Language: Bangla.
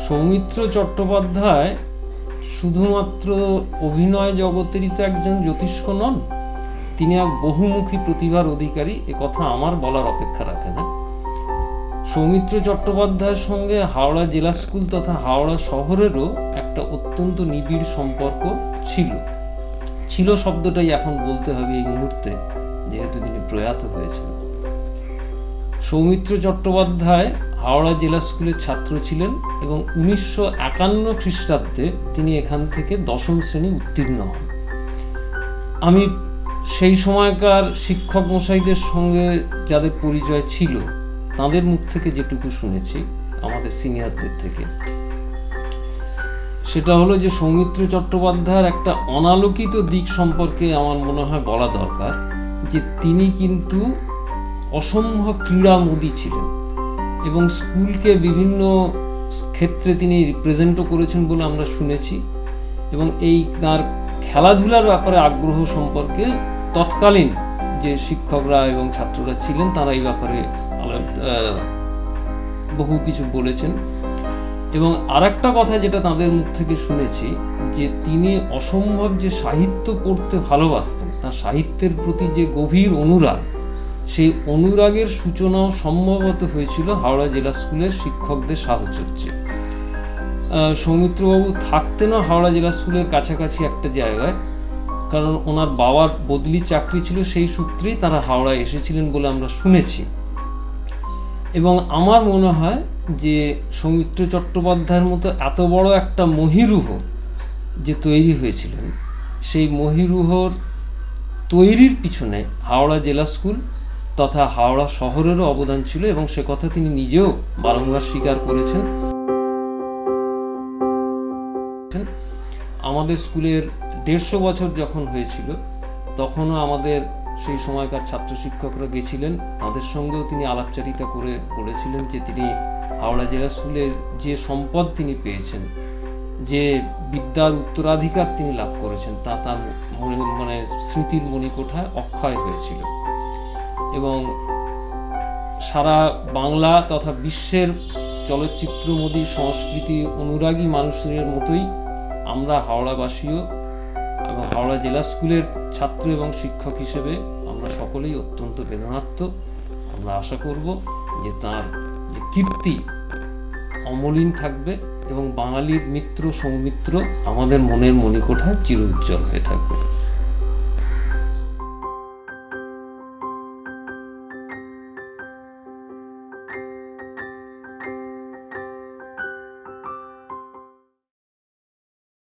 সৌমিত্র চট্টোপাধ্যায় শুধুমাত্র অভিনয় জগতেরই তো একজন জ্যোতিষ্ক নন, তিনি এক বহুমুখী প্রতিভার অধিকারী, কথা আমার বলার অপেক্ষা রাখে না। সৌমিত্র চট্টোপাধ্যায়ের সঙ্গে হাওড়া জেলা স্কুল তথা হাওড়া শহরেরও একটা অত্যন্ত নিবিড় সম্পর্ক ছিল শব্দটাই এখন বলতে হবে এই মুহূর্তে, যেহেতু তিনি প্রয়াত হয়েছেন। সৌমিত্র চট্টোপাধ্যায় হাওড়া জেলা স্কুলের ছাত্র ছিলেন এবং 1951 খ্রিস্টাব্দে তিনি এখান থেকে 10ম শ্রেণী উত্তীর্ণ হন। আমি সেই সময়কার শিক্ষক মশাইদের সঙ্গে যাদের পরিচয় ছিল তাদের মুখ থেকে যেটুকু শুনেছি আমাদের সিনিয়রদের থেকে, সেটা হলো যে সৌমিত্র চট্টোপাধ্যায়ের একটা অনালোকিত দিক সম্পর্কে আমার মনে হয় বলা দরকার, যে তিনি কিন্তু অসম্ভব ক্রীড়ামোদী ছিলেন এবং স্কুলকে বিভিন্ন ক্ষেত্রে তিনি রিপ্রেজেন্টও করেছেন বলে আমরা শুনেছি। এবং এই তার খেলাধুলার ব্যাপারে আগ্রহ সম্পর্কে তৎকালীন যে শিক্ষকরা এবং ছাত্ররা ছিলেন তারা এই ব্যাপারে বহু কিছু বলেছেন। এবং আরেকটা কথা যেটা তাদের মুখ থেকে শুনেছি, যে তিনি অসম্ভব যে সাহিত্য পড়তে ভালোবাসতেন, তার সাহিত্যের প্রতি যে গভীর অনুরাগ, সেই অনুরাগের সূচনাও সম্ভবত হয়েছিল হাওড়া জেলা স্কুলের শিক্ষকদের সাহচর্যে। সৌমিত্রবাবু থাকতেনও হাওড়া জেলা স্কুলের কাছাকাছি একটা জায়গায়, কারণ ওনার বাবার বদলি চাকরি ছিল, সেই সূত্রেই তারা হাওড়ায় এসেছিলেন বলে আমরা শুনেছি। এবং আমার মনে হয় যে সৌমিত্র চট্টোপাধ্যায়ের মতো এত বড় একটা মহীরুহ যে তৈরি হয়েছিলেন, সেই মহীরুহর তৈরির পিছনে হাওড়া জেলা স্কুল তথা হাওড়া শহরেরও অবদান ছিল এবং সে কথা তিনি নিজেও বারংবার স্বীকার করেছেন। আমাদের স্কুলের 150 বছর যখন হয়েছিল তখনও আমাদের সেই সময়কার ছাত্র শিক্ষকরা গেছিলেন, তাদের সঙ্গেও তিনি আলাপচারিতা করে বলেছিলেন যে তিনি হাওড়া জেলা স্কুলের যে সম্পদ তিনি পেয়েছেন, যে বিদ্যার উত্তরাধিকার তিনি লাভ করেছেন, তা তার স্মৃতির মণিকোঠায় অক্ষয় হয়েছিল। এবং সারা বাংলা তথা বিশ্বের চলচ্চিত্রমোদী সংস্কৃতি অনুরাগী মানুষের মতোই আমরা হাওড়াবাসীও এবং হাওড়া জেলা স্কুলের ছাত্র এবং শিক্ষক হিসেবে আমরা সকলেই অত্যন্ত বেদনার্ত। আমরা আশা করব যে তার যে কীর্তি অমলিন থাকবে এবং বাঙালির মিত্র সৌমিত্র আমাদের মনের মণিকোঠায় চির উজ্জ্বল হয়ে থাকবে।